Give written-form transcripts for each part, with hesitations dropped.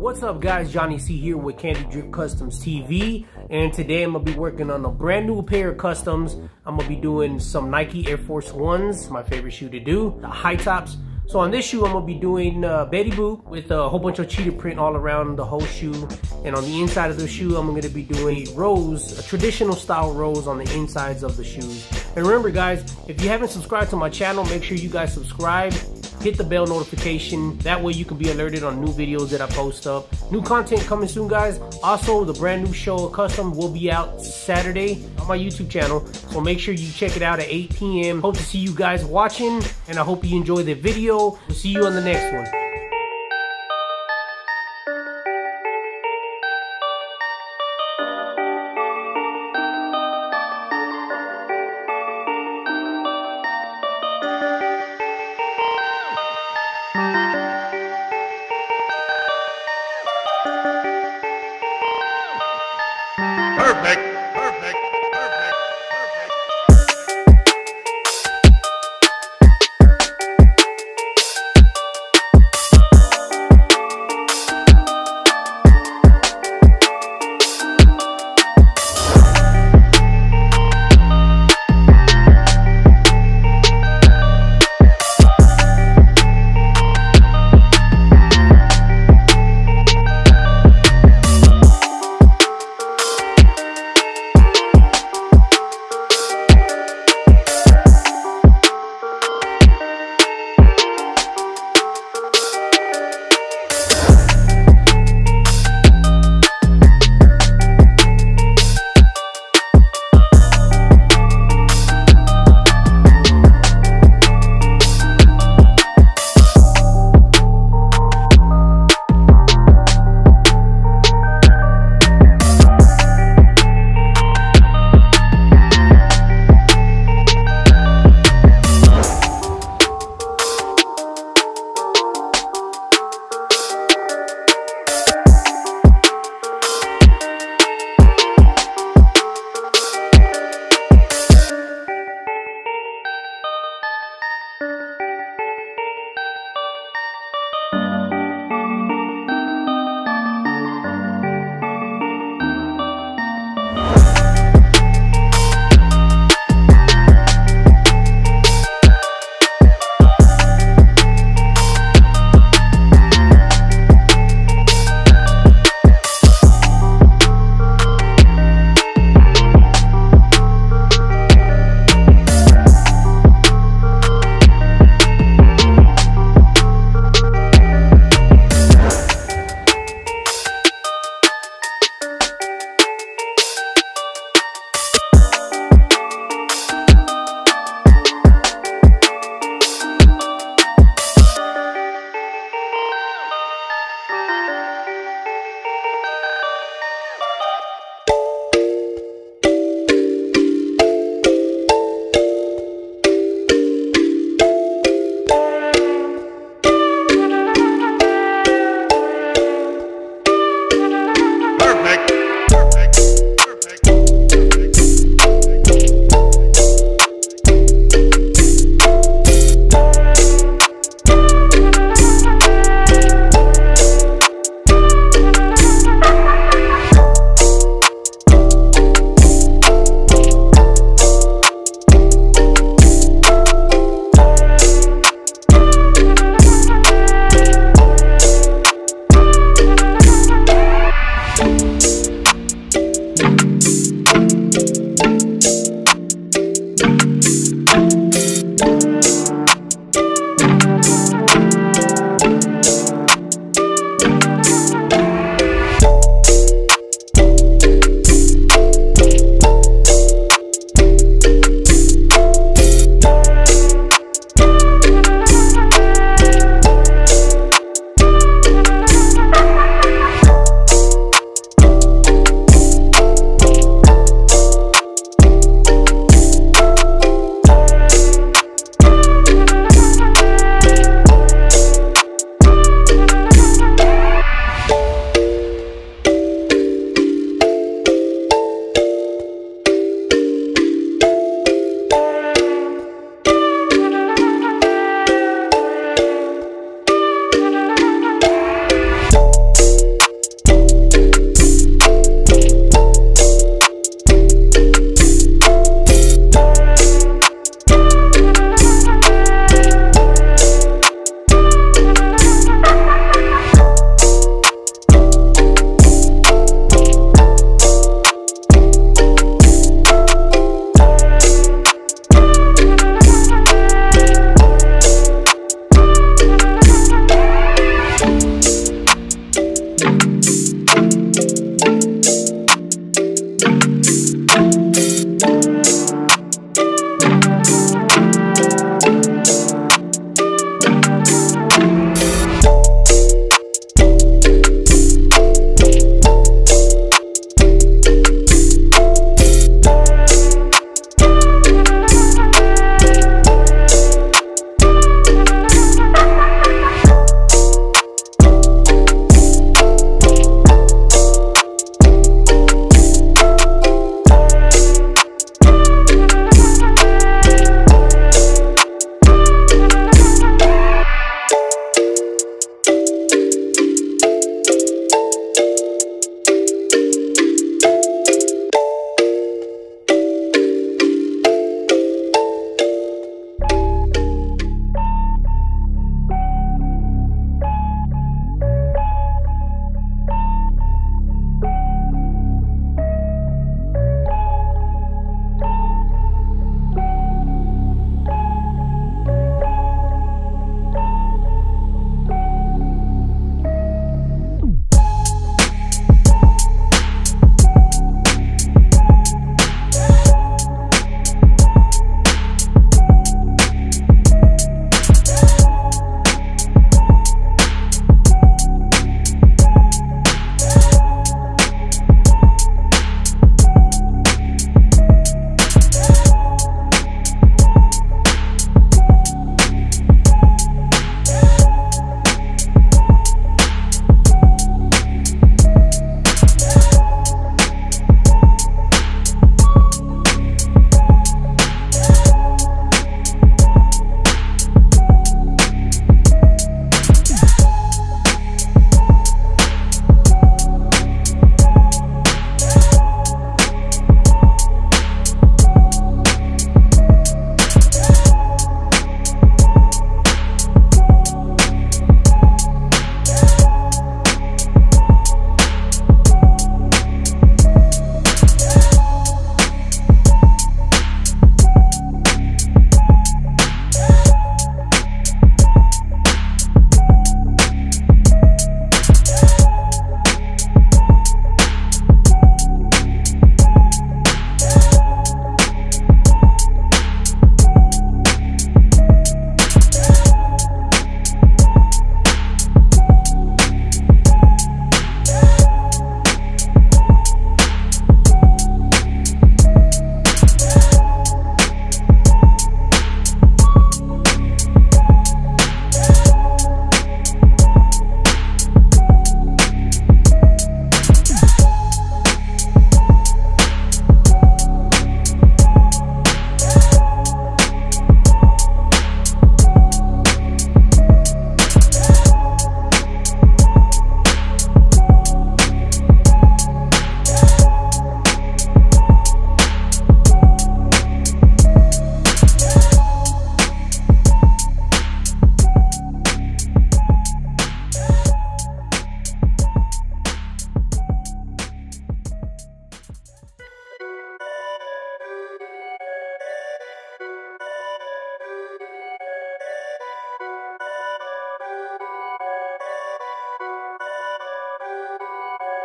What's up guys, Johnny C here with Candy Drip Customs TV, and today I'm gonna be working on a brand new pair of customs. I'm gonna be doing some Nike Air Force Ones, my favorite shoe to do, the high tops. So on this shoe I'm gonna be doing Betty Boop with a whole bunch of cheetah print all around the whole shoe, and on the inside of the shoe I'm gonna be doing rose, a traditional style rose on the insides of the shoes. And remember guys, if you haven't subscribed to my channel, make sure you guys subscribe. Hit the bell notification, that way you can be alerted on new videos that I post up. New content coming soon guys. Also, the brand new show Custom will be out Saturday on my YouTube channel, so make sure you check it out at 8 p.m. Hope to see you guys watching, and I hope you enjoy the video. We'll see you on the next one. Perfect, perfect, perfect,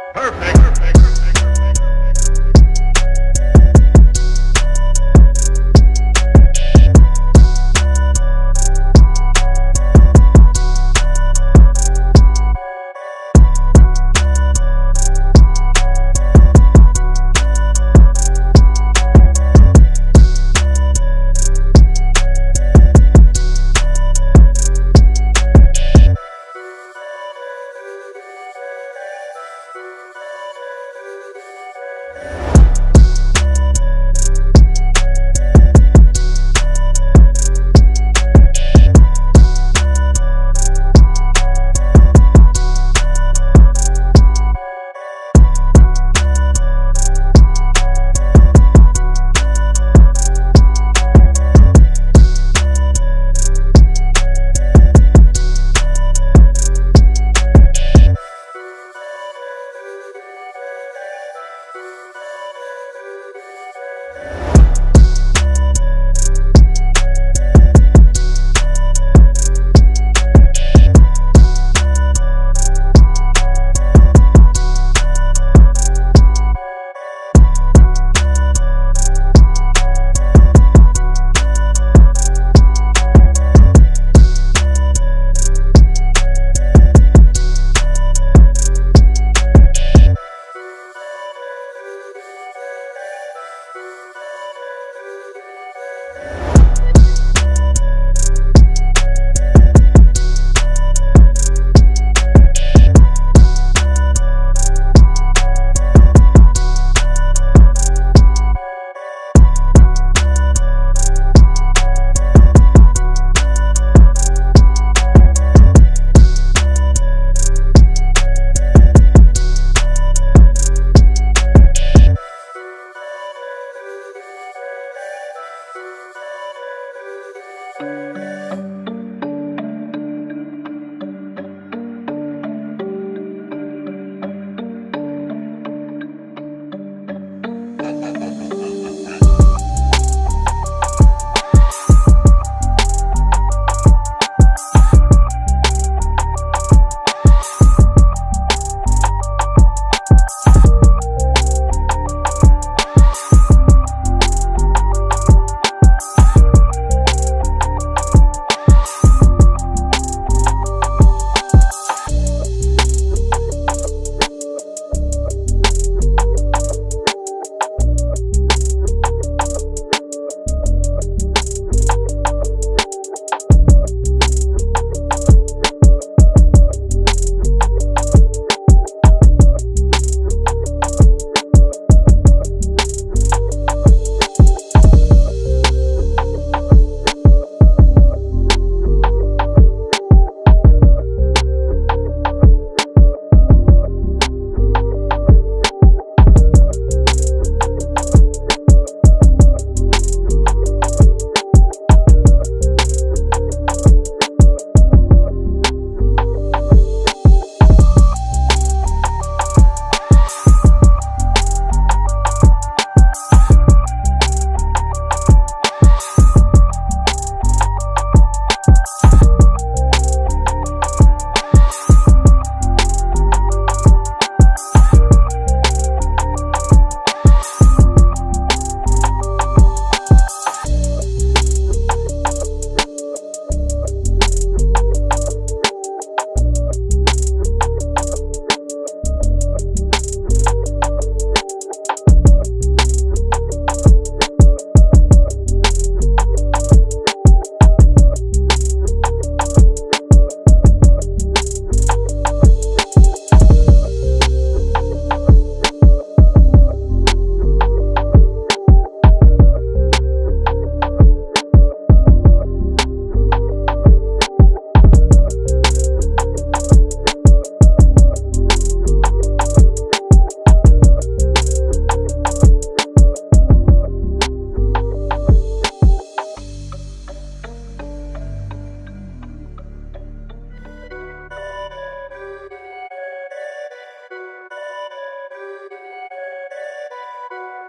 Perfect. Perfect.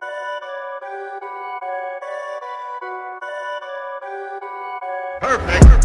Perfect.